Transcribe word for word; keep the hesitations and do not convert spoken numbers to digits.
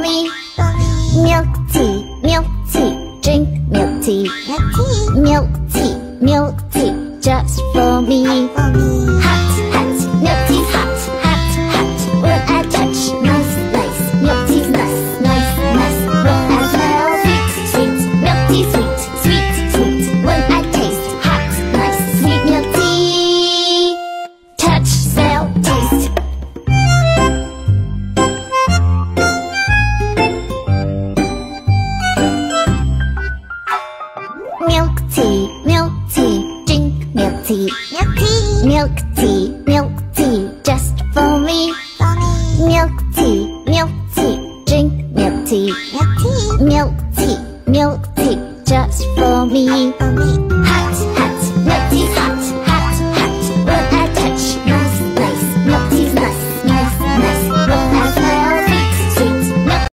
me. Milk tea, milk tea, drink milk tea. Milk tea, milk tea, just for me. Hot, hot, milk tea's hot, hot, hot. When I touch, nice, nice. Milk tea's nice, nice, nice. When I smell, sweet, sweet. Milk tea, sweet, sweet, sweet. When I taste, hot, nice, sweet milk tea. Touch, smell, taste. Milk tea, milk tea, drink milk tea. Milk tea, milk tea, milk tea, just for me. Milk tea, milk tea, drink milk tea. Milk tea, milk tea, milk tea, just for me.